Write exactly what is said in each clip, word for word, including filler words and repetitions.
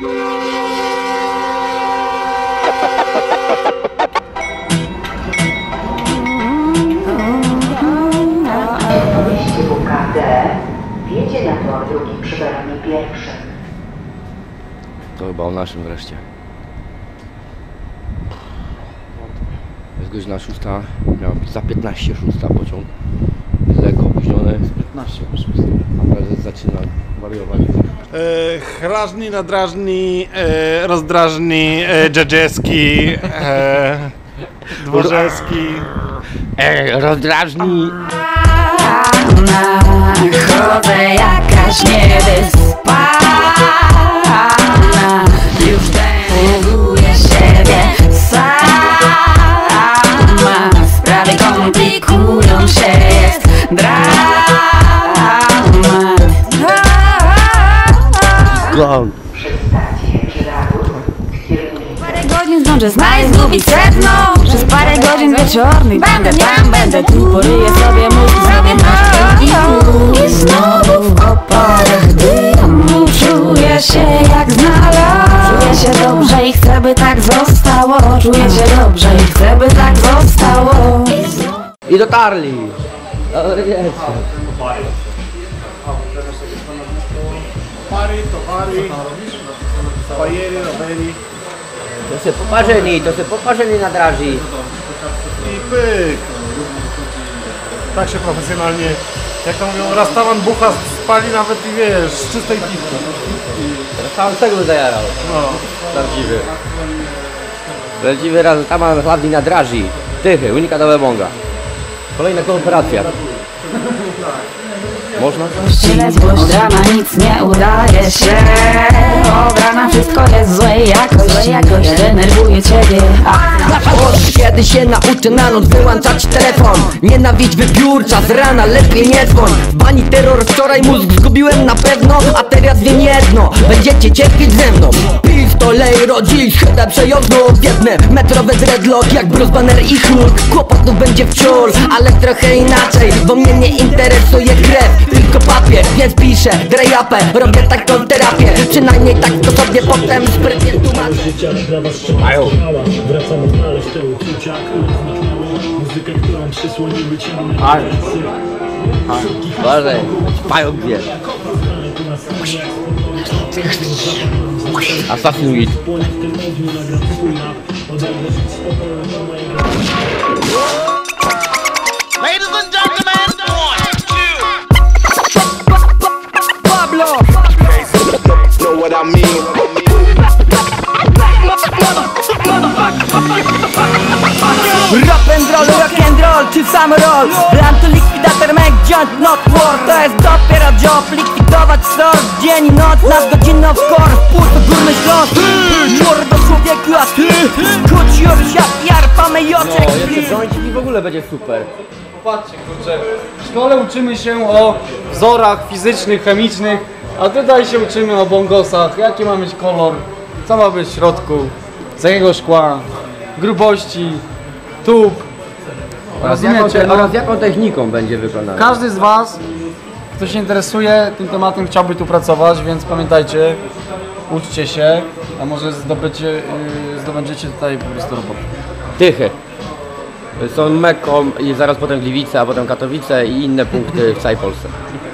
Wjedzie na tor drugi przy peronie pierwszym. To chyba o naszym wreszcie. Jest godzina szósta, miała być za piętnaście szósta pociąg. Jest lekko opóźniony. piętnaście po szósta. A prezes zaczyna wariować. E, Chrażni, nadrażni, e, rozdrażni, e, dżedżeski, e, dworzeski. Ej, rozdrażni! Chodzę jakaś niewyspana, już denerwuję siebie sama. Sprawy komplikują się, jest dramat. Parę godzin zdążę znaleźć, zgubić sedno. Przez parę godzin wieczornych będę tam, będę tu. Poryję sobie mózg, zrobię nożki i znowu w oparach dymu. Czuję się jak znalazł. Czuję się dobrze i chcę, by tak zostało. Czuję się dobrze i chcę, by tak zostało. I dotarli! Ale wiecie. Pary, towary, bajery, rowery To się poparzeni, to się poparzeni na draży. i pyk. Tak się profesjonalnie, jak to mówią, Rastaman bucha spali nawet i wiesz, z czystej piwki. Sam cegły zajarał. No. Prawdziwy. Prawdziwy Rastaman hladni na draży. Tychy, unikatowe bonga. Kolejna kooperacja. Można? Tyle złość, rana nic nie udaje się. Od rana wszystko jest złej jakości. Jakoś denerwuje ciebie. Od kiedy się nauczę na noc wyłączać telefon. Nienawidź wypiórcza, z rana lepiej nie dzwoń. W bani terror, wczoraj mózg zgubiłem na pewno. A teraz wiem jedno, będziecie cierpieć ze mną. Pistolej rodzi, chyba przejązną jedne. Metrowe dreadlock jak Bruce Banner i Hulk. Kłopotów będzie wciul, ale trochę inaczej. Bo mnie nie interesuje krew, tylko papier, więc piszę, grajapę, robię taką terapię. Przynajmniej tak to sobie potem sprytnie tłumaczę. Mają. Wracam odnaleźć te uczucia, które zniknęły. Muzykę, którą przysłoniły ciemne Ale. Uważaj, pająk wie. Assassin's Ladies and gentlemen, one, two. Pablo! Know what I mean? Rock and roll, rock and roll, czy sam roll. Plan to likwidator, make joint, not war. To jest dopiero job, likwidować sort. Dzień i noc, nasz godzinno w kor. Wpór to górny śląsk. Mordo człowieku, a ty kuć już jak jarpa mejoczek. No, jeszcze jointik i w ogóle będzie super. Patrzcie, kurczę, w szkole uczymy się o wzorach fizycznych, chemicznych, a tutaj się uczymy o bongosach, jaki ma mieć kolor, co ma być w środku, z jakiego szkła, grubości, tub. Oraz jaką, te, oraz jaką techniką będzie wykonane. Każdy z Was, kto się interesuje tym tematem, chciałby tu pracować, więc pamiętajcie, uczcie się, a może zdobycie, yy, zdobędziecie tutaj po prostu robotę. Tychy. Są Mekką i zaraz potem Gliwice, a potem Katowice i inne punkty w całej Polsce.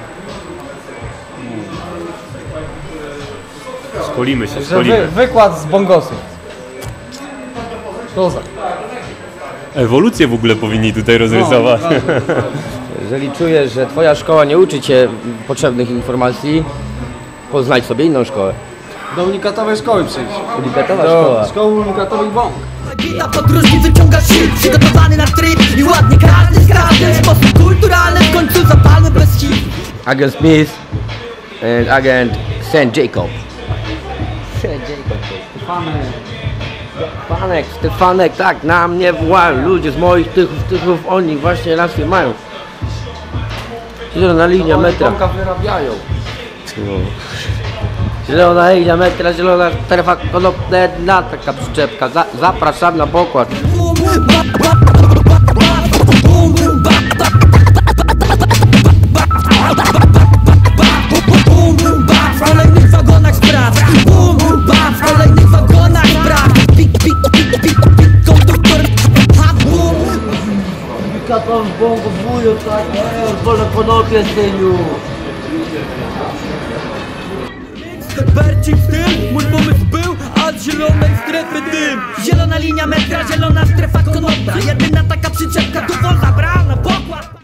Szkolimy się, Że szkolimy. wy, wykład z bongosów. Kozak. Ewolucję w ogóle powinni tutaj rozrysować. No, Jeżeli czujesz, że twoja szkoła nie uczy cię potrzebnych informacji, poznajdź sobie inną szkołę. Do unikatowej szkoły przyjść. Unikatowa Do szkoła. szkoły unikatowych bąk. Na podróżni wyciąga shit, przygotowany na tryb. I ładnie każdy z każdym, w sposób kulturalny. W końcu zapalmy bez hit. Agent Smith and agent Saint Jacob. Saint Jacob. Stefany. Stefanek, Stefanek, tak, na mnie wołają. Ludzie z moich tychów, tychów, oni właśnie rację mają. Zielona linia metra. Bąka wyrabiają. No. Zielona linia metra, zielona strefa konopna, taka przyczepka. Za, zapraszam na pokład. W kolejnych wagonach spraw. Bum, bum, bam. Polska to w bongo wuju, tak, eee, wolne konopie, syniu. Bercik w tym, mój pomysł był, a z zielonej strefy dym. Zielona linia metra, zielona strefa konopna. Jedyna taka przyczepka, tu wolna brana, pokład.